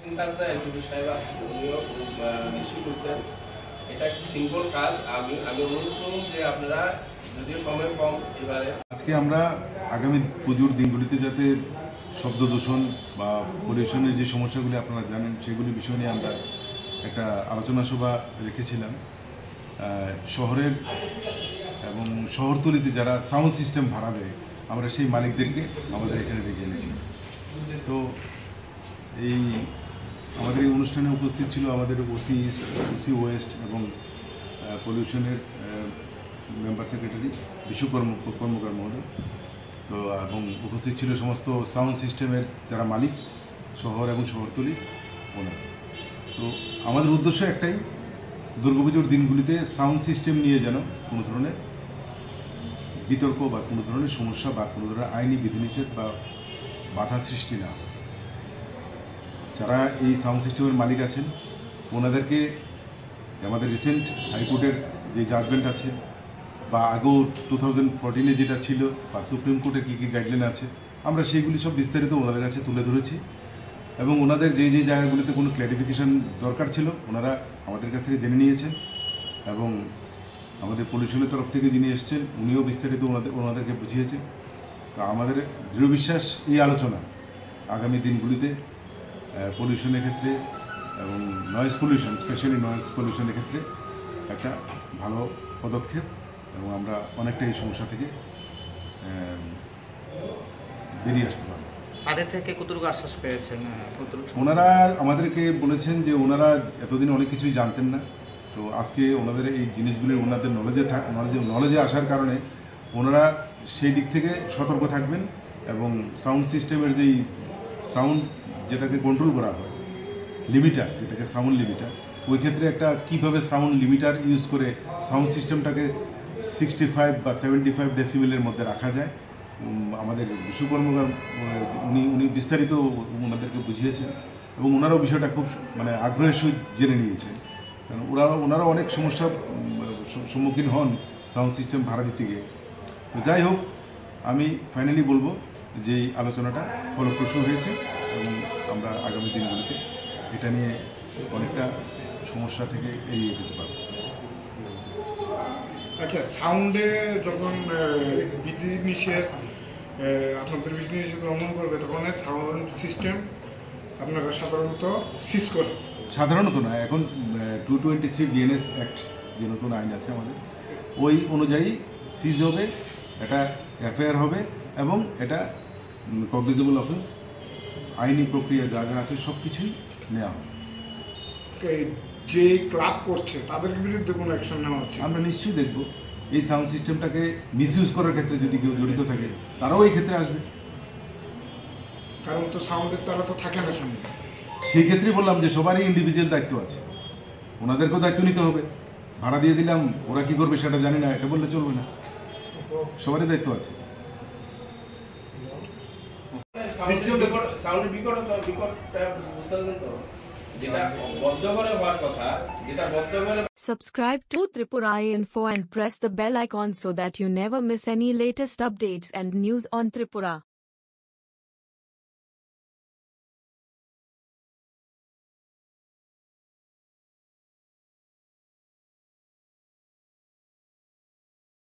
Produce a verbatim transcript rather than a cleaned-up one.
কাজটা এলপিডি সাহেব আছে, উনিও নিশ্চয়ই করছেন। এটা একটি সিম্পল কাজ। আমি আমি অনুরোধ করুন যে আপনারা যদিও সময় কম এবারে, আজকে আমরা আগামী পুজোর দিনগুলিতে যাতে শব্দ দূষণ বা পলিউশনের যে সমস্যাগুলি আপনারা জানেন সেগুলি বিষয় নিয়ে আমরা একটা আলোচনা সভা রেখেছিলাম। শহরের এবং শহরতলিতে যারা সাউন্ড সিস্টেম ভাড়া দেয় আমরা সেই মালিকদেরকে আমাদের এখানে ডেকে এনেছি। তো এই আমাদের এই অনুষ্ঠানে উপস্থিত ছিল আমাদের ওসি ওসি ওয়েস্ট এবং পলিউশনের মেম্বার সেক্রেটারি বিশ্বকর্ম কর্মকার মহোদয়। তো এবং উপস্থিত ছিল সমস্ত সাউন্ড সিস্টেমের যারা মালিক শহর এবং শহরতলি ওনারা। তো আমাদের উদ্দেশ্য একটাই, দুর্গাপুজোর দিনগুলিতে সাউন্ড সিস্টেম নিয়ে যেন কোনো ধরনের বিতর্ক বা কোনো ধরনের সমস্যা বা কোনো ধরনের আইনি বিধিনিষেধ বা বাধা সৃষ্টি না হয়। যারা এই সাউন্ড সিস্টেমের মালিক আছেন ওনাদেরকে আমাদের রিসেন্ট হাইকোর্টের যে জাজমেন্ট আছে বা আগেও টু থাউজেন্ড ফোরটিনে যেটা ছিল বা সুপ্রিম কোর্টের কী কী গাইডলাইন আছে আমরা সেইগুলি সব বিস্তারিত ওনাদের কাছে তুলে ধরেছি এবং ওনাদের যে যে জায়গাগুলিতে কোনো ক্ল্যারিফিকেশান দরকার ছিল ওনারা আমাদের কাছ থেকে জেনে নিয়েছেন এবং আমাদের পলিউশনের তরফ থেকে যিনি এসছেন উনিও বিস্তারিত ওনাদের ওনাদেরকে বুঝিয়েছেন। তো আমাদের দৃঢ় বিশ্বাস এই আলোচনা আগামী দিনগুলিতে পলিউশনের ক্ষেত্রে এবং নয়েজ পলিউশন স্পেশালি নয়েজ পলিউশনের ক্ষেত্রে একটা ভালো পদক্ষেপ এবং আমরা অনেকটা এই সমস্যা থেকে বেরিয়ে আসতে পারব। তাদের থেকে কতটুকু আশ্বাস পেয়েছেন? ওনারা আমাদেরকে বলেছেন যে ওনারা এতদিন অনেক কিছুই জানতেন না, তো আজকে ওনাদের এই জিনিসগুলি ওনাদের নলেজে নলেজে নলেজে আসার কারণে ওনারা সেই দিক থেকে সতর্ক থাকবেন এবং সাউন্ড সিস্টেমের যেই সাউন্ড যেটাকে কন্ট্রোল করা হয় লিমিটার, যেটাকে সাউন্ড লিমিটার, ওই ক্ষেত্রে একটা কীভাবে সাউন্ড লিমিটার ইউজ করে সাউন্ড সিস্টেমটাকে সিক্সটি ফাইভ বা সেভেন্টি ফাইভ ডেসিবেলের মধ্যে রাখা যায় আমাদের বিশ্বকর্মকার উনি উনি বিস্তারিত ওনাদেরকে বুঝিয়েছেন এবং ওনারাও বিষয়টা খুব মানে আগ্রহের সহিত জেনে নিয়েছেন। কারণ ওরা ওনারা অনেক সমস্যার সম্মুখীন হন সাউন্ড সিস্টেম ভাড়া দিতে গিয়ে। তো যাই হোক, আমি ফাইনালি বলবো যে এই আলোচনাটা ফলপ্রসূ হয়েছে এবং আমরা আগামী দিনগুলিতে এটা নিয়ে অনেকটা সমস্যা থেকে এড়িয়ে যেতে পারব। আচ্ছা, সাউন্ডে যখন বিধিনিষেধ আপনাদের বিধিনিষেধ লঙ্ঘন করবে তখন সাউন্ড সিস্টেম আপনারা সাধারণত সিজ করেন? সাধারণত না, এখন two twenty three BNS act যে নতুন আইন আছে আমাদের ওই অনুযায়ী সিজ হবে, এটা এফআইআর হবে এবং এটা কগনিজেবল অফেন্স আইনি প্রক্রিয়া যা যা আছে সব কিছুই নেওয়া হবে। যে ক্লাব করছে তাদের বিরুদ্ধে কোনো অ্যাকশন নেওয়া হচ্ছে? আমরা নিশ্চয়ই দেখব এই সাউন্ড সিস্টেমটাকে মিসইউজ করার ক্ষেত্রে যদি কেউ জড়িত থাকে তারাও এই ক্ষেত্রে আসবে, কারণ তো সাউন্ডের তারা তো থাকে না সামনে। সেই ক্ষেত্রে বললাম যে সবারই ইন্ডিভিজুয়াল দায়িত্ব আছে, ওনাদেরকেও দায়িত্ব নিতে হবে। ভাড়া দিয়ে দিলাম, ওরা কী করবে সেটা জানি না, এটা বললে চলবে না, সবারই দায়িত্ব আছে। সাউন্ডের বিকটতা বিকটটা বুঝতে পারবেন তো, যেটা বদ্ধ করে হওয়ার কথা, যেটা বদ্ধ করে। Subscribe to Tripura Info and press the bell icon so that you never miss any latest updates and news on Tripura.